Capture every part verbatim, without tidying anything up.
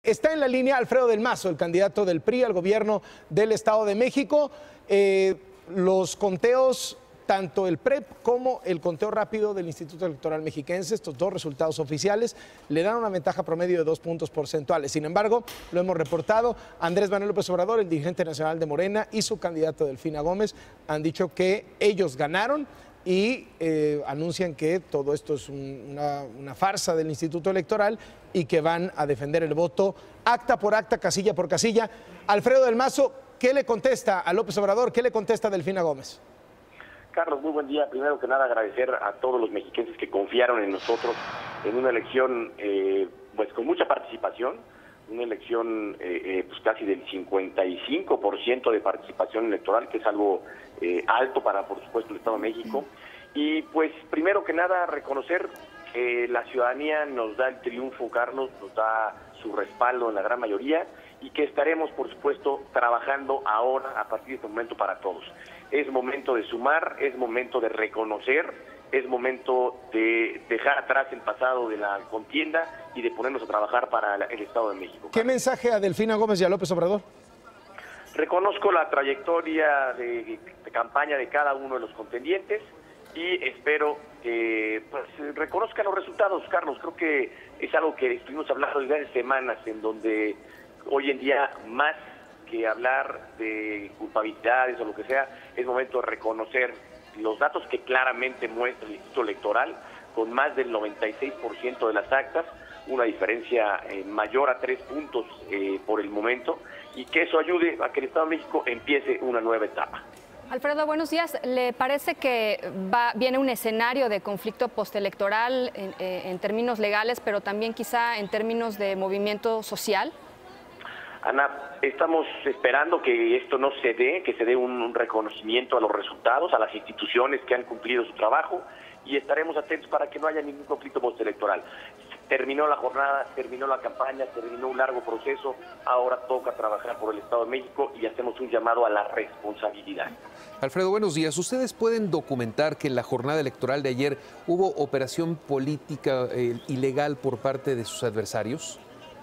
Está en la línea Alfredo del Mazo, el candidato del P R I al gobierno del Estado de México. Eh, los conteos, tanto el P R E P como el conteo rápido del Instituto Electoral Mexiquense, estos dos resultados oficiales, le dan una ventaja promedio de dos puntos porcentuales. Sin embargo, lo hemos reportado, Andrés Manuel López Obrador, el dirigente nacional de Morena, y su candidato Delfina Gómez han dicho que ellos ganaron y eh, anuncian que todo esto es un, una, una farsa del Instituto Electoral y que van a defender el voto acta por acta, casilla por casilla. Alfredo del Mazo, ¿qué le contesta a López Obrador? ¿Qué le contesta a Delfina Gómez? Carlos, muy buen día. Primero que nada, agradecer a todos los mexiquenses que confiaron en nosotros en una elección eh, pues con mucha participación, una elección eh, eh, pues casi del cincuenta y cinco por ciento de participación electoral, que es algo eh, alto para, por supuesto, el Estado de México. Y pues, primero que nada, reconocer que la ciudadanía nos da el triunfo, Carlos, nos da su respaldo en la gran mayoría, y que estaremos, por supuesto, trabajando ahora, a partir de este momento, para todos. Es momento de sumar, es momento de reconocer, es momento de dejar atrás el pasado de la contienda y de ponernos a trabajar para el Estado de México. ¿Qué mensaje a Delfina Gómez y a López Obrador? Reconozco la trayectoria de, de campaña de cada uno de los contendientes y espero que pues, reconozcan los resultados, Carlos. Creo que es algo que estuvimos hablando desde hace semanas, en donde hoy en día, más que hablar de culpabilidades o lo que sea, es momento de reconocer los datos que claramente muestra el Instituto Electoral, con más del noventa y seis por ciento de las actas, una diferencia eh, mayor a tres puntos eh, por el momento, y que eso ayude a que el Estado de México empiece una nueva etapa. Alfredo, buenos días. ¿Le parece que va, viene un escenario de conflicto postelectoral en, en términos legales, pero también quizá en términos de movimiento social? Ana, estamos esperando que esto no se dé, que se dé un, un reconocimiento a los resultados, a las instituciones que han cumplido su trabajo, y estaremos atentos para que no haya ningún conflicto postelectoral. Terminó la jornada, terminó la campaña, terminó un largo proceso, ahora toca trabajar por el Estado de México y hacemos un llamado a la responsabilidad. Alfredo, buenos días. ¿Ustedes pueden documentar que en la jornada electoral de ayer hubo operación política eh, ilegal por parte de sus adversarios?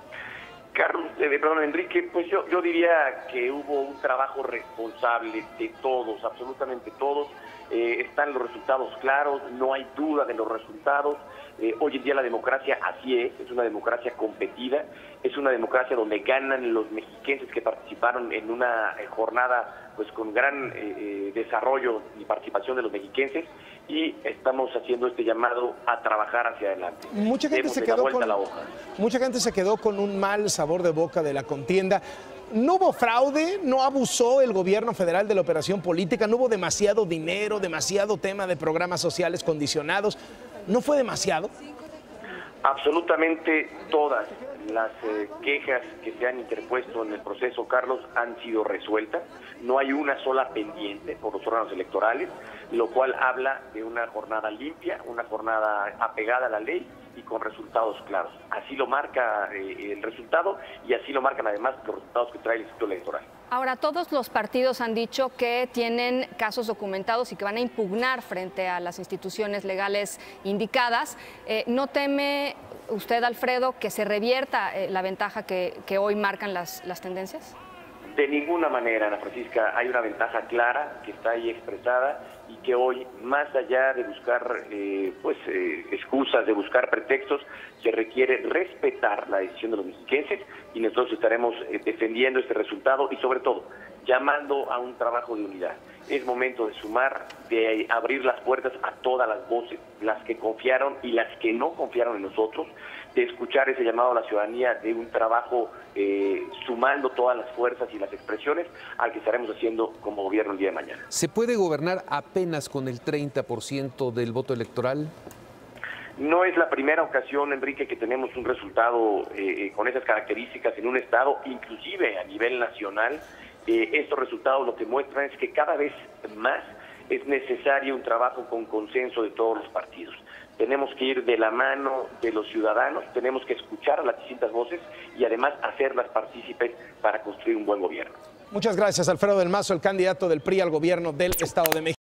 Carlos, eh, perdón, Enrique, pues yo, yo diría que hubo un trabajo responsable de todos, absolutamente todos. Eh, están los resultados claros, no hay duda de los resultados. Eh, hoy en día la democracia así es, es una democracia competida, es una democracia donde ganan los mexiquenses que participaron en una eh, jornada pues con gran eh, eh, desarrollo y participación de los mexiquenses, y estamos haciendo este llamado a trabajar hacia adelante. Mucha gente, se quedó con, mucha gente se quedó con un mal sabor de boca de la contienda. ¿No hubo fraude? ¿No abusó el gobierno federal de la operación política? ¿No hubo demasiado dinero, demasiado tema de programas sociales condicionados? ¿No fue demasiado? Absolutamente todas las eh, quejas que se han interpuesto en el proceso, Carlos, han sido resueltas. No hay una sola pendiente por los órganos electorales, lo cual habla de una jornada limpia, una jornada apegada a la ley y con resultados claros. Así lo marca eh, el resultado, y así lo marcan además los resultados que trae el Instituto Electoral. Ahora, todos los partidos han dicho que tienen casos documentados y que van a impugnar frente a las instituciones legales indicadas. Eh, ¿No teme usted, Alfredo, que se revierta eh, la ventaja que, que hoy marcan las, las tendencias? De ninguna manera, Ana Francisca, hay una ventaja clara que está ahí expresada, y que hoy, más allá de buscar eh, pues eh, excusas, de buscar pretextos, se requiere respetar la decisión de los mexiquenses, y nosotros estaremos eh, defendiendo este resultado y, sobre todo, llamando a un trabajo de unidad. Es momento de sumar, de abrir las puertas a todas las voces, las que confiaron y las que no confiaron en nosotros, de escuchar ese llamado a la ciudadanía, de un trabajo eh, sumando todas las fuerzas y las expresiones al que estaremos haciendo como gobierno el día de mañana. ¿Se puede gobernar apenas con el treinta por ciento del voto electoral? No es la primera ocasión, Enrique, que tenemos un resultado eh, con esas características en un estado, inclusive a nivel nacional. Eh, estos resultados lo que muestran es que cada vez más es necesario un trabajo con consenso de todos los partidos. Tenemos que ir de la mano de los ciudadanos, tenemos que escuchar a las distintas voces y además hacerlas partícipes para construir un buen gobierno. Muchas gracias, Alfredo del Mazo, el candidato del P R I al gobierno del Estado de México.